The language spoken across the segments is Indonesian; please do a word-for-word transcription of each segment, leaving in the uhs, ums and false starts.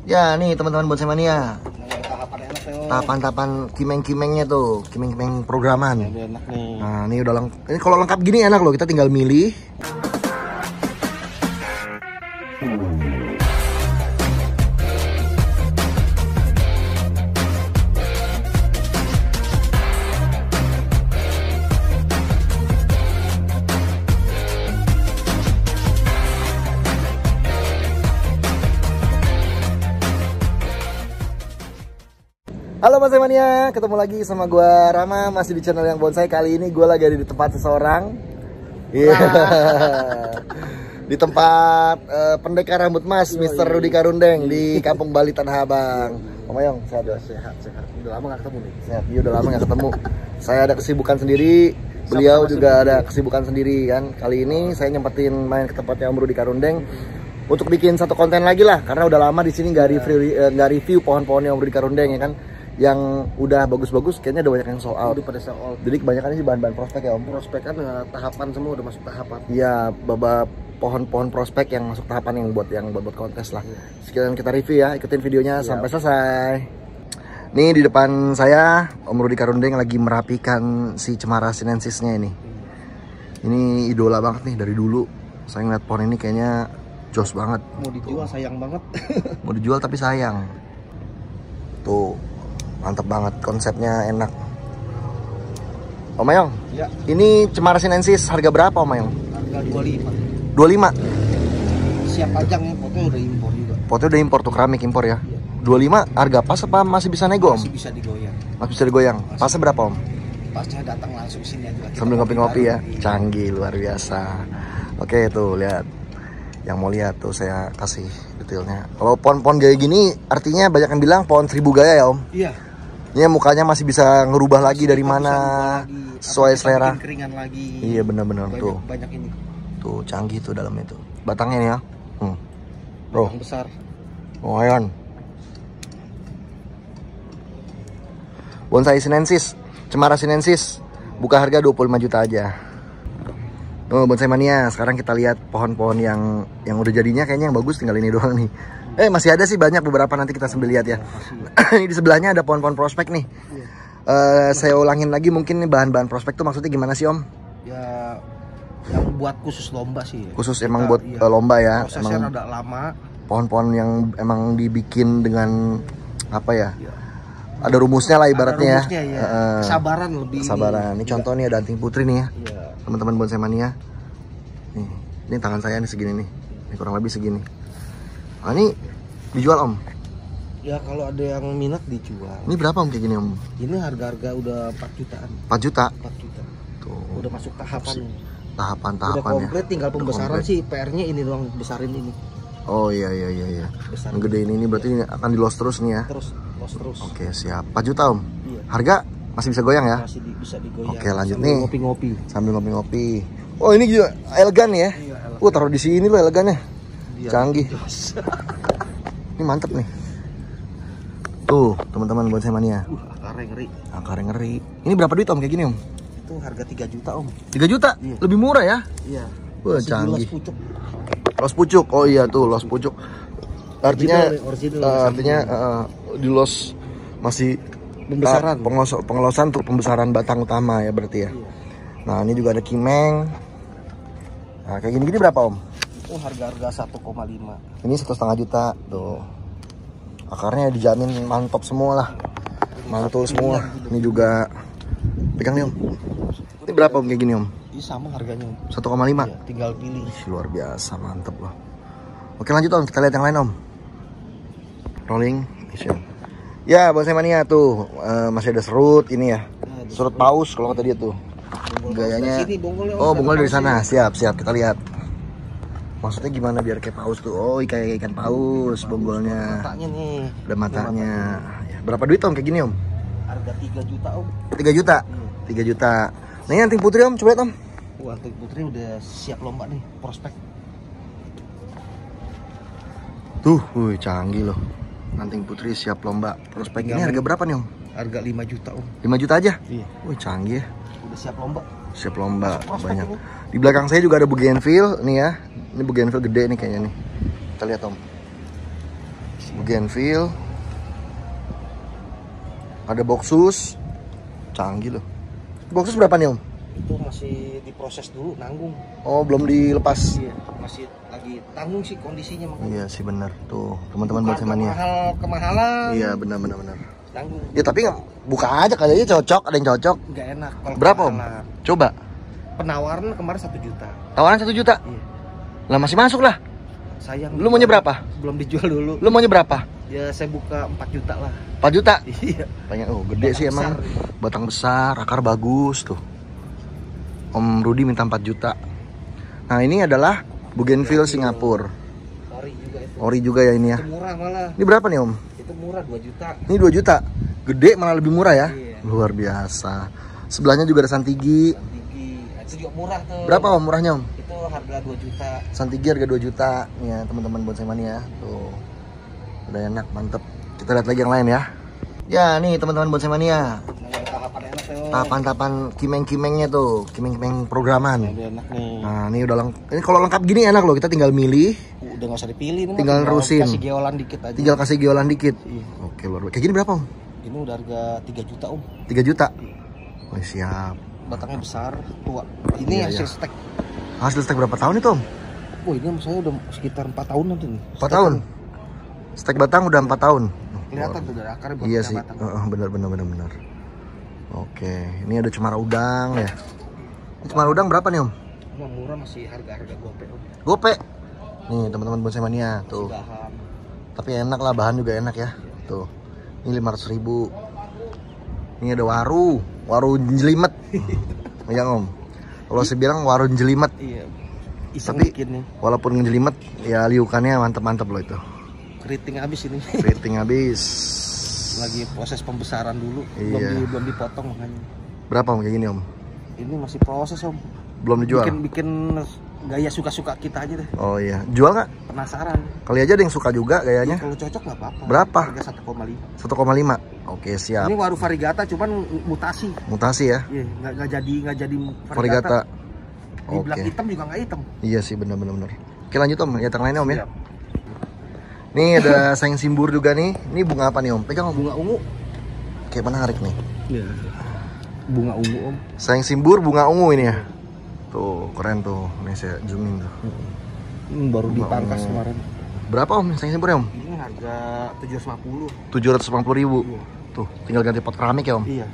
Ya nih teman-teman Bonsai Mania. Tahapan-tahapan kimeng-kimengnya tuh, kimeng-kimeng programan. Ya, enak nih. Nah ini udah lengkap. Ini kalau lengkap gini enak loh, kita tinggal milih. Halo Bonsai Mania, ketemu lagi sama gue Rama, masih di channel yang bonsai. Kali ini gue lagi ada di tempat seseorang. Iya yeah. Di tempat uh, pendekar rambut mas, oh, Mister Rudi Karundeng di Kampung Bali Tanah Abang. Om Ayong, sehat? Sehat, sehat. Udah lama gak ketemu nih. Sehat, iya udah lama gak ketemu. Saya ada kesibukan sendiri, beliau juga ada kesibukan sendiri kan. Kali ini saya nyempetin main ke tempatnya Om Rudi Karundeng untuk bikin satu konten lagi lah, karena udah lama di sini nggak review nggak review pohon-pohonnya Om Rudi Karundeng ya kan. Yang udah bagus-bagus kayaknya udah banyak yang sold out. Udah pada sold out. Jadi kebanyakan ini bahan-bahan prospek ya Om. Prospek kan uh, tahapan semua udah masuk tahapan. Iya, baba pohon-pohon prospek yang masuk tahapan yang buat yang buat, buat kontes lah. Sekian kita review ya, ikutin videonya ya, sampai selesai. Nih di depan saya Om Rudi Karundeng lagi merapikan si Cemara sinensisnya ini. Ini idola banget nih dari dulu. Saya ngeliat pohon ini kayaknya jos banget. Mau dijual tuh. Sayang banget. Mau dijual tapi sayang. Tuh. Mantap banget, konsepnya enak. Om Ayong, ya. Ini Cemara sinensis harga berapa Om Ayong? Harga dua puluh lima. dua puluh lima? Siap pajang ya, potnya udah impor juga. Potnya udah impor tuh, keramik impor ya, ya. dua puluh lima harga pas apa masih bisa nego Om? Masih bisa digoyang. Masih bisa digoyang, masih. Pasnya berapa Om? Pasnya datang langsung sini aja. Sambil ngopi-ngopi ya, canggih luar biasa. Oke tuh lihat, yang mau lihat tuh saya kasih detailnya. Kalau pohon-pohon gaya gini artinya banyak yang bilang pohon seribu gaya ya Om? Iya. Ini mukanya masih bisa ngerubah lagi dari mana lagi, sesuai selera. Keringan lagi. Iya benar-benar tuh. Banyak ini. Tuh canggih tuh dalamnya tuh. Batangnya nih ya. Hmm. Bro. Batang besar. Oh ayan. Bonsai sinensis, Cemara sinensis, buka harga dua puluh lima juta aja. Oh Bonsai Mania, sekarang kita lihat pohon-pohon yang yang udah jadinya kayaknya yang bagus tinggal ini doang nih. Eh masih ada sih banyak beberapa, nanti kita sambil lihat ya. Ini di sebelahnya ada pohon-pohon prospek nih. Iya. Uh, saya ulangin lagi mungkin nih bahan-bahan prospek tuh maksudnya gimana sih Om? Ya yang buat khusus lomba sih. Ya. Khusus kita, emang buat iya. uh, lomba ya. Prosesnya emang rada lama. Pohon-pohon yang emang dibikin dengan apa ya? Iya. Ada rumusnya lah ibaratnya. Ada rumusnya, ya. Uh, Kesabaran lebih. Kesabaran. Ini, ini contoh nih ada anting putri nih ya. Iya. Teman-teman Bonsai Mania. Nih, ini tangan saya nih segini nih. Ini kurang lebih segini. Nah, ini dijual Om? Ya kalau ada yang minat dijual. Ini berapa Om kayak gini Om? Ini harga-harga udah empat jutaan. empat juta? empat juta. Tuh. Udah masuk tahapan. Tahapan-tahapan udah komplit, ya. Tinggal pembesaran sih. P R-nya ini doang, besarin ini. Oh iya iya iya iya. Yang gede ini, ini berarti akan di los terus nih ya. Terus, los terus. Oke, siap. empat juta Om. Iya. Harga masih bisa goyang ya? Masih di, bisa digoyang. Oke, lanjut sambil nih. Ngopi-ngopi. Sambil ngopi-ngopi. Oh, ini juga elegan ya? Iya, elegan. Uh, taruh di sini loh elegannya. Dia canggih. Ini mantep nih. Tuh, teman-teman Bonsai Mania. Uh, akarnya ngeri. Akarnya ngeri. Ini berapa duit Om kayak gini Om? Itu harga tiga juta Om. tiga juta? Iya. Lebih murah ya? Iya. Wah, canggih. Los pucuk. Los pucuk. Oh iya tuh, los pucuk. Artinya original, original, uh, artinya uh, di los masih pembesaran. Uh, pengelos pengelosan untuk pembesaran batang utama ya berarti ya. Iya. Nah, ini juga ada kimeng. Nah, kayak gini-gini berapa Om? Oh, harga-harga satu koma lima. Ini satu setengah juta tuh. Akarnya dijamin mantap semua lah, mantul semua. Ini juga pegang nih Om. Ini berapa Om kayak gini Om? Ini sama harganya Om. satu koma lima. Ya, tinggal pilih. Luar biasa, mantep loh. Oke lanjut Om, kita lihat yang lain Om. Rolling action. Ya Bonsai Mania tuh uh, masih ada serut ini ya. Nah, serut paus kalau kata dia tuh. Gayanya. Sini, oh bonggol dari sana. Siap siap kita lihat. Maksudnya gimana biar kayak paus tuh? Oh kayak ikan paus bonggolnya. Matanya nih. Ada matanya. Ya, berapa duit Om kayak gini Om? Harga tiga juta Om. tiga juta? Hmm. tiga juta. Nah ini anting putri Om, coba lihat Om. Oh, anting putri udah siap lomba nih, prospek. Tuh, wih canggih loh. Anting putri siap lomba prospek. Ini harga berapa nih Om? Harga lima juta Om. lima juta aja? Iya. Wih canggih ya. Udah siap lomba. Siap lomba banyak. Ini. Di belakang saya juga ada bougainville nih ya. Ini bougainville gede nih kayaknya nih. Kita lihat Om. Bougainville. Ada Boxus. Canggih loh. Boxus berapa nih om? Itu masih diproses dulu, nanggung. Oh belum dilepas. Iya, masih lagi tanggung sih kondisinya makanya. Iya sih benar tuh teman-teman buat mania. Mahal kemahalan. Iya benar benar benar. Nanggung. Ya tapi nggak buka aja kali aja cocok, ada yang cocok. Nggak enak. Kalau Berapa om? kemahalan. Coba. Penawaran kemarin satu juta. Tawaran satu juta. Iya. Lah masih masuk lah. Sayang. Lu maunya berapa? Belum dijual dulu. Lu maunya berapa? Ya saya buka empat juta lah. empat juta. Iya. Pengen oh gede Batang sih emang. besar. Batang besar, akar bagus tuh. Om Rudi minta empat juta. Nah, ini adalah Bougainville Singapura. Ori juga itu. Ori juga ya ini ya. Itu murah malah. Ini berapa nih, Om? Itu murah dua juta. Ini dua juta. Gede malah lebih murah ya? Iya. Luar biasa. Sebelahnya juga ada Santigi. Santigi. Itu juga murah tuh. Berapa Om murahnya, Om? Itu harga dua juta. Santigi harga dua juta. Nih ya, teman-teman bonsai mania. Tuh. Udah enak, mantep. Kita lihat lagi yang lain ya. Ya, nih teman-teman bonsai mania. Nah, tahapan enak tuh. Tahapan-tahapan kimeng-kimengnya tuh, kimeng-kimeng programan. Nah, enak nih. Nah, ini udah lengkap. Ini kalau lengkap gini enak loh, kita tinggal milih, Udah nggak usah dipilih nih. tinggal nerusin. Kasih geolan dikit aja. Tinggal kasih geolan dikit. Iya. Oke, luar biasa. Kayak gini berapa, Om? Ini udah harga tiga juta, Om. tiga juta. Oh, siap. Batangnya besar, tua. Ini Iya, hasil iya. stek. Hasil stek berapa tahun itu, Om? Oh, ini saya udah sekitar empat tahun nanti nih. empat tahun. Stek batang udah empat tahun. Kelihatan tuh dari akarnya buat Iya punya sih. batang. Heeh, benar benar benar benar. Oke, ini ada cemara udang ya. Ini cemara udang berapa nih, Om? Cuma murah masih harga-harga gope, Om. Gope. Nih, teman-teman bonsai mania, tuh. Bahan. Tapi enak lah, bahan juga enak ya. Tuh. Ini lima ratus ribu. Ini ada waru, waru jelimet. Yang Om. Kalau saya bilang waru jelimet. Iya. Iseng Tapi bikin nih. walaupun ngejelimet, ya liukannya mantep-mantep loh itu. Keriting habis ini. Keriting habis. Lagi proses pembesaran dulu. Iya. Belum, di, belum dipotong makanya. Berapa Om kayak gini, Om? Ini masih proses, Om. Belum dijual? Bikin bikin gaya suka-suka kita aja deh. Oh iya. Jual nggak? Penasaran. Kali aja ada yang suka juga gayanya. Kalau cocok nggak apa-apa. Berapa? Harga satu koma lima. satu koma lima. Oke, siap. Ini waru variegata cuman mutasi. Mutasi ya. Iya, nggak nggak jadi nggak jadi Variegata. variegata. Oke. Dibilang hitam juga nggak hitam. Iya sih, benar-benar benar. Oke, lanjut Om. Lihat yang lainnya Om ya. Siap. Nih ada sayang simbur juga nih. Ini bunga apa nih Om? Pegang Om. Bunga ungu. Kayak menarik nih. Iya. Bunga ungu, Om. Sayang simbur bunga ungu ini ya. Tuh, keren tuh. Nih saya zoomin tuh. Hmm, baru Bunga dipangkas ungu. kemarin. Berapa Om sayang simbur ya Om? Ini harga tujuh ratus lima puluh. tujuh ratus lima puluh ribu. Iya. Tuh, tinggal ganti pot keramik ya Om. Iya.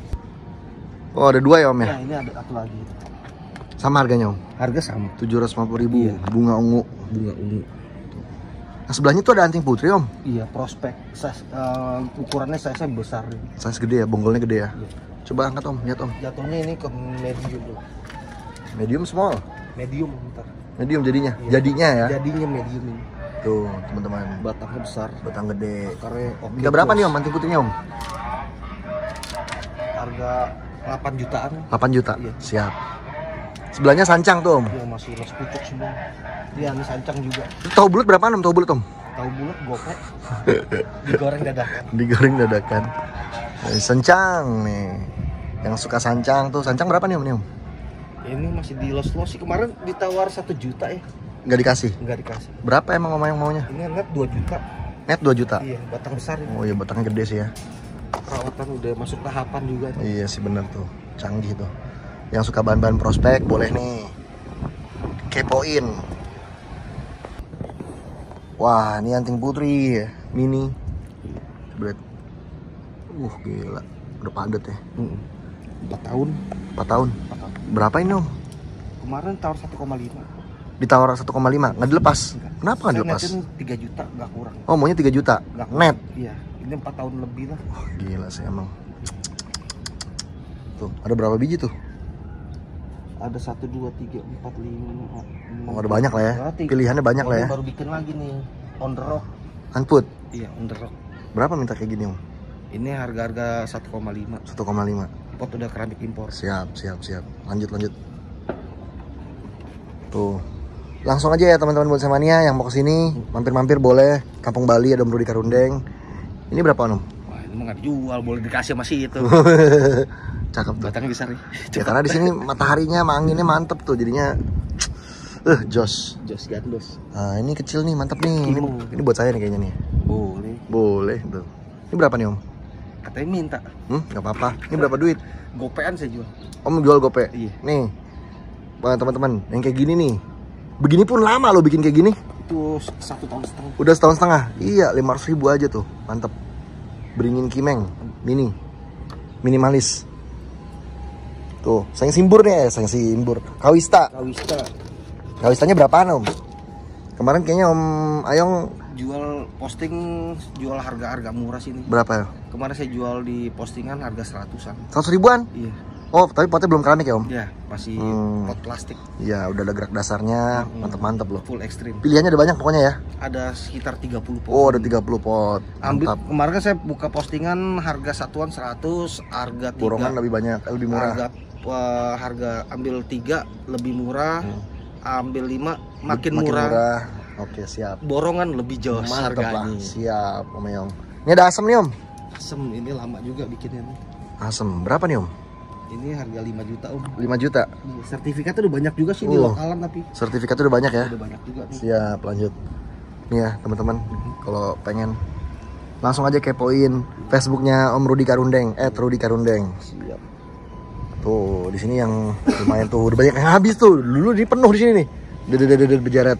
Oh, ada dua ya Om ya? Nah, ini ada satu lagi. Sama harganya Om? Harga sama. tujuh ratus lima puluh ribu. Iya. Bunga ungu. Bunga ungu. Nah, sebelahnya tuh ada anting putri Om. Iya, prospek. Size, uh, ukurannya size besar. Size gede ya, bonggolnya gede ya. Iya. Coba angkat Om, lihat Om. Jatuhnya ini ke medium dulu. Medium small. Medium ntar. Medium jadinya. Iya. Jadinya ya. Jadinya medium ini. Tuh, teman-teman. Batangnya besar. Batang gede. Akarnya oke. Minta berapa bos. nih Om anting putrinya Om? Harga delapan jutaan. delapan juta. Iya. Siap. Sebelahnya sancang tuh Om. Yang masih masih pucuk semua. Iya, ini sancang juga. Tahu bulat berapa Om? Tahu bulat Om? Tahu bulat gopek. Digoreng dadakan. Digoreng dadakan. Nah, sancang nih. Yang suka sancang tuh. Sancang berapa nih Om? Nih, Om? Ini masih di los-los sih. Kemarin ditawar satu juta ya. Nggak dikasih. Enggak dikasih. Berapa emang Om yang maunya? Ini net dua juta. Net dua juta. Iya, batang besar ini. Oh iya, batangnya gede sih ya. Perawatan udah masuk tahapan juga. Iya sih bener tuh. Canggih tuh. Yang suka bahan-bahan prospek boleh nih. Kepoin. Wah, ini anting putri ya. Mini. Berat. Uh, gila. Udah padet ya. empat tahun. empat tahun. empat tahun. Berapa ini Om? Kemarin tawar satu koma lima. Ditawar satu koma lima. Nggak dilepas? Kenapa nggak dilepas? tiga juta, nggak kurang. Oh, maunya tiga juta. Nggak kurang. Net. Iya, ini empat tahun lebih lah. Wah, gila sih emang. Tuh, ada berapa biji tuh? Ada satu, dua, tiga, empat, lima, enam. Oh, ada banyak lah ya. Pilihannya banyak lah ya. Baru bikin lagi nih. On the rock. Unput. Iya, on the rock. Berapa minta kayak gini Om? Ini harga-harga satu koma lima. satu koma lima. Pot udah keramik impor. Siap, siap, siap. Lanjut, lanjut. Tuh. Langsung aja ya teman-teman bonsai mania yang mau kesini, mampir-mampir boleh. Kampung Bali ada Om Rudi Karundeng. Ini berapa Om? Wah, ini mah nggak dijual, boleh dikasih masih itu. Cakep tuh. Batangnya besar ya. Ya karena di sini mataharinya, sama anginnya mantep tuh, jadinya eh jos. Jos gandos. Nah, ini kecil nih, mantep nih. Ini, ini buat saya nih kayaknya nih. Boleh. Boleh tuh. Ini berapa nih Om? Katanya minta. Hmm, nggak apa-apa. Ini berapa duit? Gopean saya jual. Om jual gope? Iya. Nih, buat teman-teman yang kayak gini nih. Begini pun lama lo bikin kayak gini. Itu satu tahun setengah. Udah setahun setengah? Iya, lima ratus ribu aja tuh. Mantep. Beringin Kimeng, mini. Minimalis. Tuh, sayang simbur nih, eh, sayang simbur. Kawista. Kawista. Kawistanya berapaan Om? Kemarin kayaknya Om Ayong Jual posting jual harga-harga murah sini. berapa ya? Kemarin saya jual di postingan harga seratusan. Seratus ribuan? Iya. Oh, tapi potnya belum keramik ya Om? Ya, masih Hmm. pot plastik. Iya, udah ada gerak dasarnya, Hmm. mantep-mantep loh. Full ekstrim. Pilihannya ada banyak pokoknya ya? Ada sekitar tiga puluh pot. Oh, ada tiga puluh pot. Ambil Mantap. kemarin kan saya buka postingan harga satuan seratus, harga tiga. Borongan lebih banyak, eh, lebih murah. Harga uh, harga ambil tiga lebih murah. Hmm. Ambil lima makin, Makin murah. murah. Oke, siap. Borongan lebih jauh Mantap lah. harganya. Siap, Om Ayong. Ini ada asem nih Om. Asem ini lama juga bikinnya nih. Asem berapa nih Om? Ini harga lima juta Om. lima juta. Sertifikatnya udah banyak juga sih di Oh. lokalan tapi Sertifikatnya udah banyak ya? udah banyak juga nih. Siap, lanjut. Nih ya, teman-teman, kalau pengen langsung aja kepoin Facebooknya Om Rudi Karundeng, eh Rudi Karundeng. Siap. Tuh, di sini yang lumayan tuh, udah banyak yang habis tuh. Dulu di penuh di sini nih. Dede berjaret.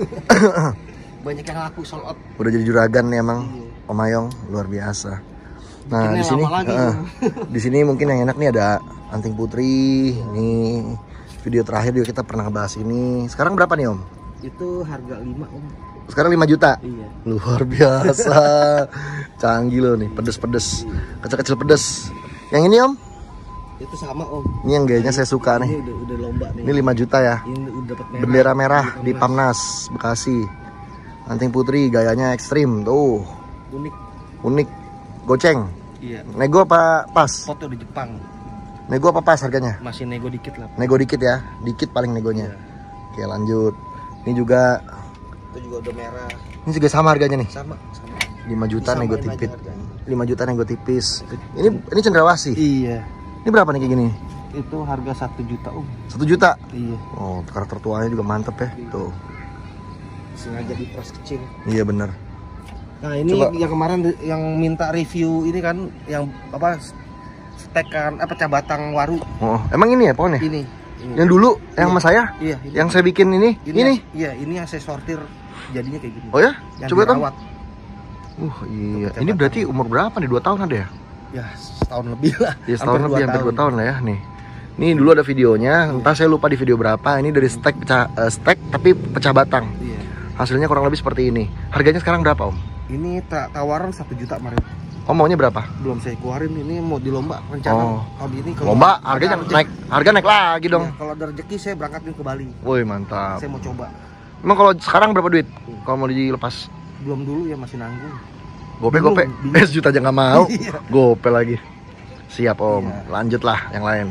Banyak yang laku sold out. Udah jadi juragan nih emang. Iya. Om Ayong luar biasa. Nah, Bikinnya di sini lama lagi, eh, di sini mungkin yang enak nih ada anting putri. Nih, video terakhir juga kita pernah bahas ini. Sekarang berapa nih Om? Itu harga lima Om. Sekarang lima juta. Iya. Luar biasa. Canggih loh nih, pedes-pedes. Kecil-kecil pedes. Yang ini Om? Itu sama Om. Ini yang gayanya saya suka Ini nih. udah udah lomba nih. Ini lima juta ya. Ini udah dapat merah. Bendera merah di Pamnas Bekasi. Anting putri gayanya ekstrim tuh. Unik. Unik. Goceng. Iya. Nego apa pas? Foto di Jepang. Nego apa pas harganya? Masih nego dikit lah. Nego dikit ya. Dikit paling negonya. Iya. Oke, lanjut. Ini juga Itu juga udah merah. ini juga sama harganya nih. Sama, sama. lima juta Disamain nego aja tipis. harganya. lima juta nego tipis. Ini ini cendrawasih. Iya. Ini berapa nih kayak gini? Itu harga satu juta Om. satu juta. Iya. Oh, karakter tuanya juga mantep ya. Tuh. Sengaja dipres kecil. Iya bener. Nah ini Coba. yang kemarin yang minta review ini kan yang apa stekan apa pecah batang waru Oh, emang ini ya pohonnya? ini. ini. Yang dulu yang Iya. sama saya? Iya. Ini. Yang saya bikin ini? Ini? ini. Iya ini yang saya sortir jadinya kayak gini. Oh ya? Yang Coba Tom. dirawat. Uh, iya. Pecah Ini batang. berarti umur berapa nih? Dua tahun ada ya? Ya setahun lebih lah. Ya setahun Hampir lebih, dua hampir dua tahun lah ya nih. Ini dulu ada videonya, entah saya lupa di video berapa. Ini dari stek pecah eh, stek tapi pecah batang. Iya. Hasilnya kurang lebih seperti ini. Harganya sekarang berapa Om? Ini ta tawaran satu juta kemarin. Om maunya berapa? Belum saya keluarin ini mau di lomba rencana Oh. tahun ini. Kalau Lomba ada harganya rezeki- naik, harga naik lagi dong. Iya, kalau ada rezeki saya berangkatin ke Bali. Woi mantap. Saya mau coba. Emang kalau sekarang berapa duit? Kalau mau dilepas? Belum dulu ya masih nanggung. Gope Bingung, gope. bingung. Eh sejuta aja nggak mau. Iya. Gope lagi. Siap Om. Iya. Lanjutlah yang lain.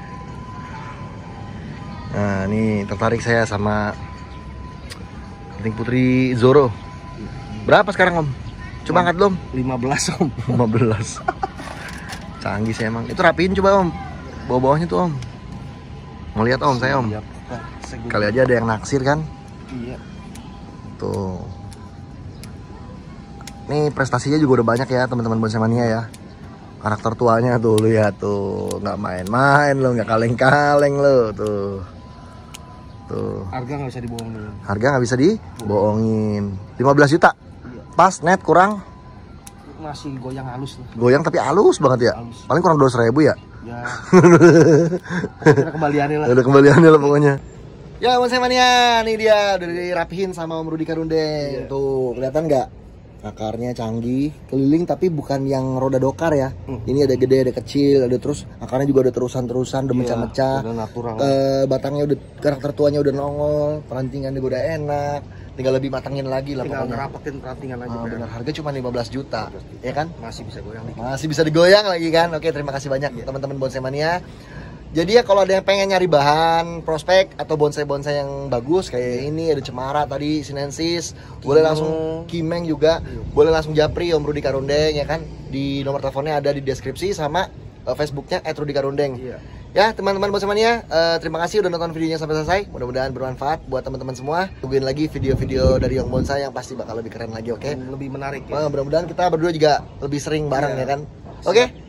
Nah ini tertarik saya sama anting putri Zoro. Berapa sekarang Om? Coba angkat dong. lima belas Om. lima belas. Canggih sih emang. Itu rapiin coba Om. Bawah-bawahnya tuh Om. Mau lihat Om saya Om. Siap. Nah, saya guna- Kali aja ada yang naksir kan. Iya. Tuh. Nih prestasinya juga udah banyak ya teman-teman Bonsai Mania ya. Karakter tuanya tuh lihat tuh, nggak main-main lo, nggak kaleng-kaleng lo tuh. Tuh. Harga nggak bisa dibohongin. Harga nggak bisa dibohongin. lima belas juta. Iya. Pas net kurang. Masih goyang halus lah. Goyang tapi halus banget ya. Halus. Paling kurang dua ratus ribu ya. Ya. Kira kembaliannya lah. Ada kembaliannya lah pokoknya. Ya Bonsai Mania, nih dia udah dirapihin sama Om Rudi Karundeng. Iya. Tuh, kelihatan nggak? Akarnya canggih, keliling tapi bukan yang roda dokar ya. Hmm. Ini ada gede, ada kecil, ada terus akarnya juga ada terusan-terusan, udah Iya, mecah-mecah. udah natural. Eh, batangnya udah karakter tuanya udah nongol, perantingannya udah enak. Tinggal lebih matangin lagi lah Tinggal pokoknya. ngerapetin perantingan aja. Ah, kan. benar, harga cuma lima belas juta, ya kan? Masih bisa goyang nih. Masih bisa digoyang lagi kan? Oke, terima kasih banyak Iya. teman-teman Bonsai Mania. Jadi ya kalau ada yang pengen nyari bahan prospek atau bonsai-bonsai yang bagus kayak ini ada cemara tadi sinensis, boleh langsung Kimeng juga, boleh langsung japri Om Rudi Karundeng ya kan. Di nomor teleponnya ada di deskripsi sama uh, Facebooknya et rudi karundeng. Iya. Ya teman-teman Bonsai Mania, uh, terima kasih udah nonton videonya sampai selesai. Mudah-mudahan bermanfaat buat teman-teman semua. Tungguin lagi video-video dari Young Bonsai yang pasti bakal lebih keren lagi, oke? Okay? Lebih menarik ya. Mudah-mudahan kita berdua juga lebih sering bareng yeah. ya kan. Oke, okay?